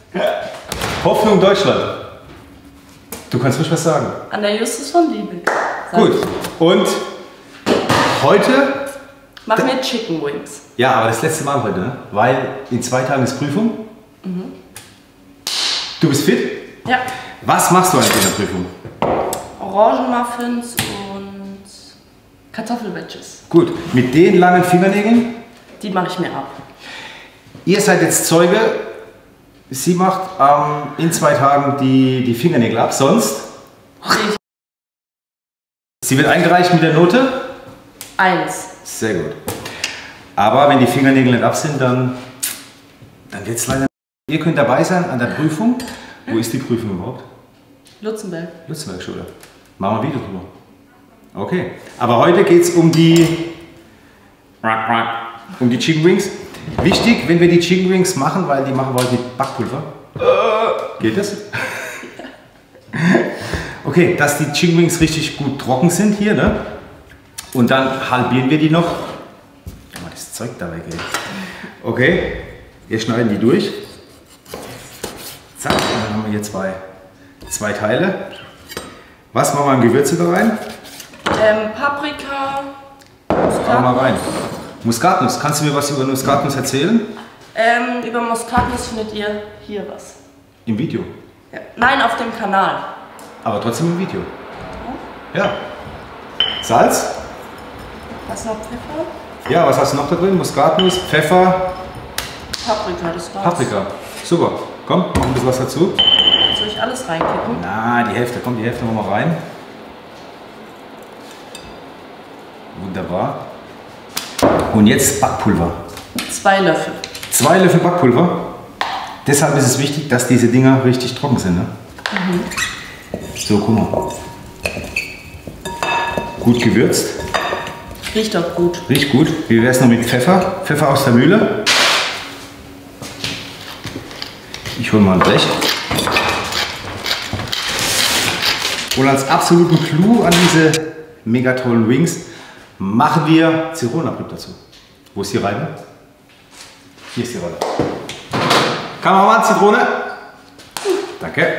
Hoffnung Deutschland. Du kannst ruhig was sagen. An der Justus von Liebig. Gut. Und heute machen wir Chicken Wings. Ja, aber das letzte Mal heute, ne? Weil in 2 Tagen ist Prüfung. Mhm. Du bist fit? Ja. Was machst du eigentlich in der Prüfung? Orangenmuffins und Kartoffelwedges. Gut. Mit den langen Fingernägeln? Die mache ich mir ab. Ihr seid jetzt Zeuge. Sie macht in 2 Tagen die Fingernägel ab. Sonst? Sie wird eingereicht mit der Note? 1. Sehr gut. Aber wenn die Fingernägel nicht ab sind, dann wird es leider. Ihr könnt dabei sein an der Prüfung. Wo ist die Prüfung überhaupt? Lutzenberg. Lutzenberg-Schule. Machen wir ein Video drüber. Okay. Aber heute geht es um die Chicken Wings. Wichtig, wenn wir die Chicken Wings machen, weil die machen wir heute mit Backpulver. Geht das? Okay, dass die Chicken Wings richtig gut trocken sind hier, ne? Und dann halbieren wir die noch. Ja, mal das Zeug da weg, ey. Okay, wir schneiden die durch. Zack, und dann haben wir hier zwei Teile. Was machen wir an Gewürze da rein? Paprika, Muskatnuss. Mal rein. Muskatnuss, kannst du mir was über Muskatnuss erzählen? Über Muskatnuss findet ihr hier was. Im Video? Ja. Nein, auf dem Kanal. Aber trotzdem im Video? Ja. Salz? Was noch? Pfeffer? Ja, was hast du noch da drin? Muskatnuss, Pfeffer. Paprika, das war's. Paprika. Super. Komm, mach ein bisschen was dazu. Soll ich alles reinkippen? Na, die Hälfte. Komm, die Hälfte machen wir rein. Wunderbar. Und jetzt Backpulver. 2 Löffel. 2 Löffel Backpulver. Deshalb ist es wichtig, dass diese Dinger richtig trocken sind. Ne? Mhm. So, guck mal. Gut gewürzt. Riecht auch gut. Riecht gut. Wie wäre es noch mit Pfeffer? Pfeffer aus der Mühle. Ich hole mal ein Blech. Und als absoluten Clou an diese mega tollen Wings machen wir Zitronenabrieb dazu. Wo ist die Reibe? Hier ist die Reibe. Kameramann, Zitrone. Danke.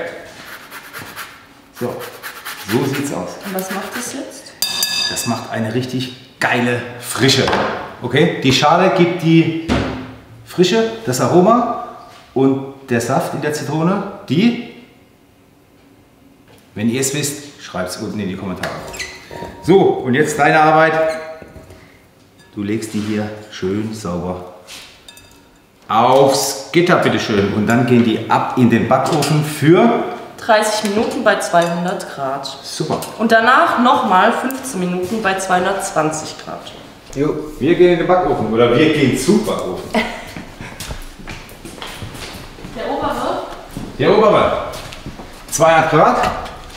So sieht's aus. Und was macht das jetzt? Das macht eine richtig geile Frische. Okay? Die Schale gibt die Frische, das Aroma und der Saft in der Zitrone, wenn ihr es wisst, schreibt es unten in die Kommentare. So, und jetzt deine Arbeit. Du legst die hier schön sauber aufs Gitter, bitteschön. Und dann gehen die ab in den Backofen für 30 Minuten bei 200 Grad. Super. Und danach nochmal 15 Minuten bei 220 Grad. Jo, wir gehen in den Backofen oder wir gehen zu Backofen. Der obere? Der obere. 200 Grad.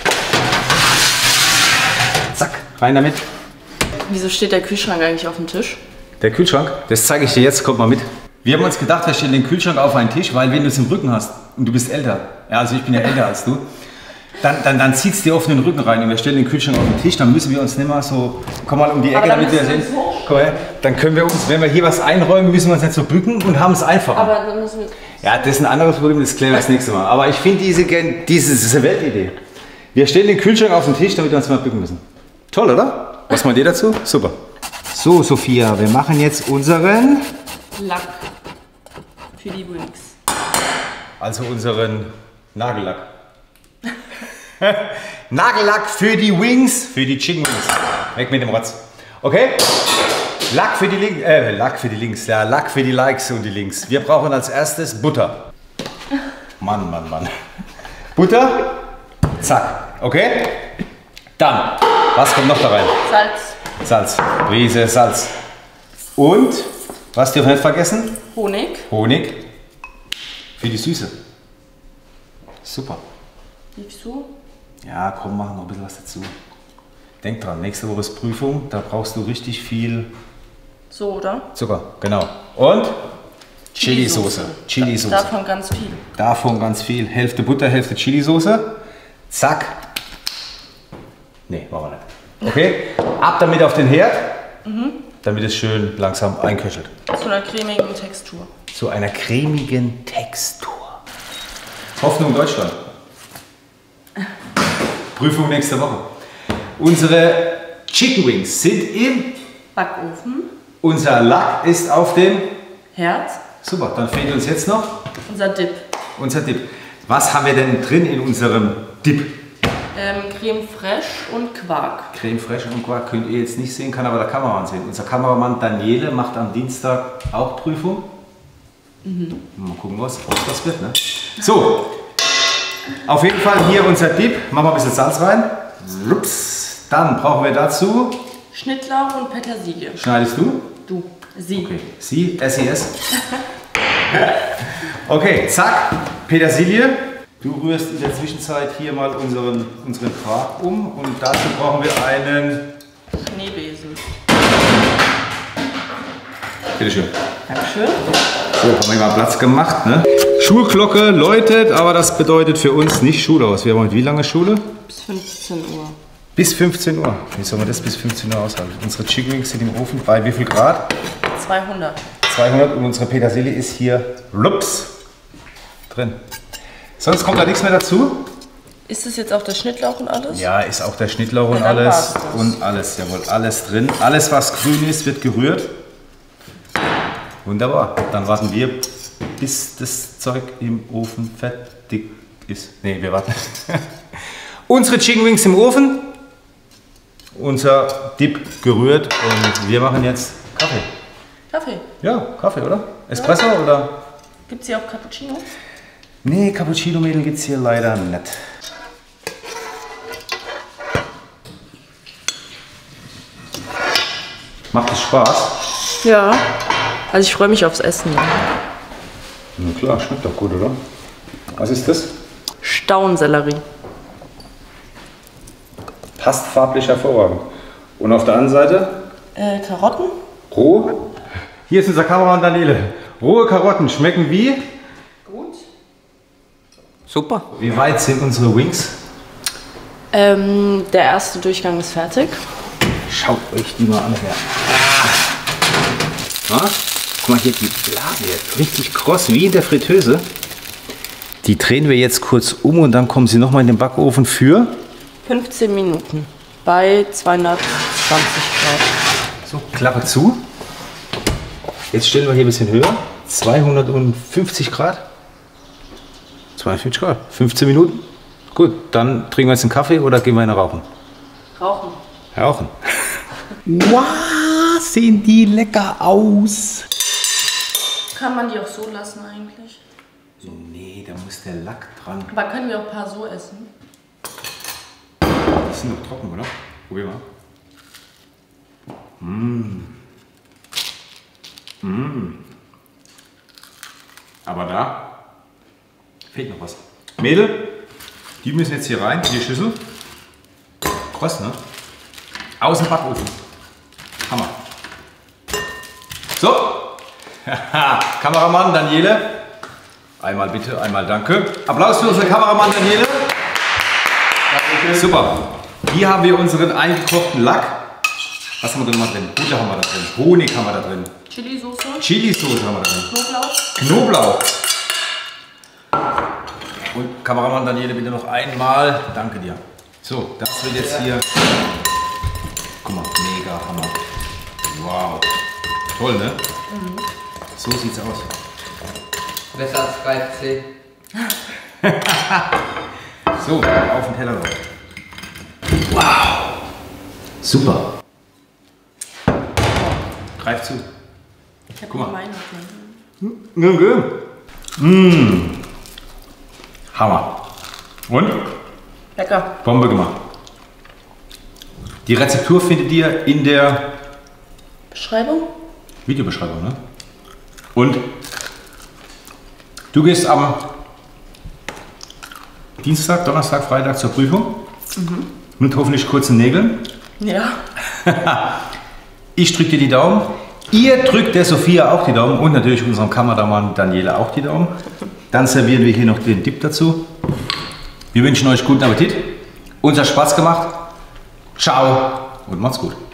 Zack, rein damit. Wieso steht der Kühlschrank eigentlich auf dem Tisch? Der Kühlschrank, das zeige ich dir jetzt, kommt mal mit. Wir haben uns gedacht, wir stellen den Kühlschrank auf einen Tisch, weil wenn du es im Rücken hast und du bist älter, ja, also ich bin ja älter als du, dann zieht es dir auf den Rücken rein und wir stellen den Kühlschrank auf den Tisch, dann müssen wir uns nicht mal so, komm mal um die Ecke, damit wir sehen. Komm her, dann können wir uns, wenn wir hier was einräumen, müssen wir uns nicht so bücken und haben es einfacher. Aber dann müssen wir... Ja, das ist ein anderes Problem, das klären wir das nächste Mal. Aber ich finde diese ist eine Weltidee. Wir stellen den Kühlschrank auf den Tisch, damit wir uns mal bücken müssen. Toll, oder? Was meint ihr dazu? Super. So, Sophia, wir machen jetzt unseren Lack für die Wings. Also unseren Nagellack. Nagellack für die Wings, für die Chicken Wings. Weg mit dem Rotz. Okay? Lack für die Links, ja, Lack für die Likes und die Links. Wir brauchen als erstes Butter. Mann. Butter, zack, okay? Dann, was kommt noch da rein? Salz, Prise Salz. Und, was dürfen wir nicht vergessen? Honig. Für die Süße. Super. Wieso? Ja, komm, mach noch ein bisschen was dazu. Denk dran, nächste Woche ist Prüfung, da brauchst du richtig viel so, oder? Zucker, genau. Und Chili-Soße. Davon ganz viel. Davon ganz viel. Hälfte Butter, Hälfte Chili-Soße. Zack. Nee, machen wir nicht. Okay, ab damit auf den Herd, damit es schön langsam einköchelt. Zu einer cremigen Textur. Zu einer cremigen Textur. Hoffnung Deutschland. Prüfung nächste Woche. Unsere Chicken Wings sind im Backofen. Unser Lack ist auf dem Herd. Super, dann fehlt uns jetzt noch Unser Dip. unser Dip. Was haben wir denn drin in unserem Dip? Creme fraiche und Quark. Creme fraiche und Quark könnt ihr jetzt nicht sehen, kann aber der Kameramann sehen. Unser Kameramann Daniele macht am Dienstag auch Prüfung. Mal gucken, was das wird. Ne? So, auf jeden Fall hier unser Dip. Machen wir ein bisschen Salz rein. Ups. Dann brauchen wir dazu Schnittlauch und Petersilie. Schneidest du? Du. Sie. Okay. Sie, SES. Okay, zack, Petersilie. Du rührst in der Zwischenzeit hier mal unseren Quark um und dazu brauchen wir einen Schneebesen. Bitteschön. Dankeschön. So, haben wir mal Platz gemacht. Ne? Schulglocke läutet, aber das bedeutet für uns nicht Schule aus. Wir haben heute wie lange Schule? Bis 15 Uhr. Bis 15 Uhr. Wie soll man das bis 15 Uhr aushalten? Unsere Chicken Wings sind im Ofen bei wie viel Grad? 200. 200 und unsere Petersilie ist hier rups, drin. Sonst kommt da nichts mehr dazu? Ist das jetzt auch der Schnittlauch und alles? Ja, ist auch der Schnittlauch und Ja, dann alles. war's das. Und alles, jawohl, alles drin. Alles, was grün ist, wird gerührt. Wunderbar. Dann warten wir, bis das Zeug im Ofen fertig ist. Ne, wir warten. Unsere Chicken Wings im Ofen. Unser Dip gerührt und wir machen jetzt Kaffee. Kaffee. Ja, Kaffee, oder? Espresso oder? Gibt es hier auch Cappuccino? Nee, Cappuccino-Mädel gibt es hier leider nicht. Macht es Spaß? Ja. Also ich freue mich aufs Essen. Na klar, schmeckt doch gut, oder? Was ist das? Staudensellerie. Passt farblich hervorragend. Und auf der anderen Seite? Karotten. Roh. Hier ist unser Kameramann Daniele. Rohe Karotten schmecken wie? Gut. Super. Wie weit sind unsere Wings? Der erste Durchgang ist fertig. Schaut euch die mal an. Ja. Guck mal hier, die Blase jetzt richtig kross, wie in der Fritteuse. Die drehen wir jetzt kurz um und dann kommen sie nochmal in den Backofen für 15 Minuten bei 220 Grad. So, Klappe zu. Jetzt stellen wir hier ein bisschen höher. 250 Grad. 250 Grad. 15 Minuten. Gut, dann trinken wir jetzt einen Kaffee oder gehen wir eine rauchen? Rauchen. Rauchen. Wow, sehen die lecker aus. Kann man die auch so lassen eigentlich? Nee, da muss der Lack dran. Aber können wir auch ein paar so essen? Die sind noch trocken, oder? Probier mal. Aber da fehlt noch was. Mädel, die müssen jetzt hier rein, in die Schüssel. Kross, ne? Aus dem Backofen. Hammer. So. Kameramann Daniele. Einmal bitte, einmal danke. Applaus für unseren Kameramann Daniele. Super. Hier haben wir unseren eingekochten Lack. Was haben wir denn mal drin? Butter haben wir da drin. Honig haben wir da drin. Chili-Soße. Chili-Soße haben wir da drin. Knoblauch. Knoblauch. Und Kameramann Daniele, bitte noch einmal. Danke dir. So, das wird jetzt hier. Guck mal, mega Hammer. Wow. Toll, ne? So sieht's aus. Besser als 3C. So, auf den Teller drauf. Wow. Super. Greif zu. Ich habe Guck mal. meine. Hammer. Und? Lecker. Bombe gemacht. Die Rezeptur findet ihr in der Beschreibung? Videobeschreibung, ne? Und du gehst am Dienstag, Donnerstag, Freitag zur Prüfung. Mit hoffentlich kurzen Nägeln. Ja. Ich drücke dir die Daumen. Ihr drückt der Sophia auch die Daumen und natürlich unserem Kameramann Daniele auch die Daumen. Dann servieren wir hier noch den Dip dazu. Wir wünschen euch guten Appetit. Uns hat Spaß gemacht. Ciao und macht's gut.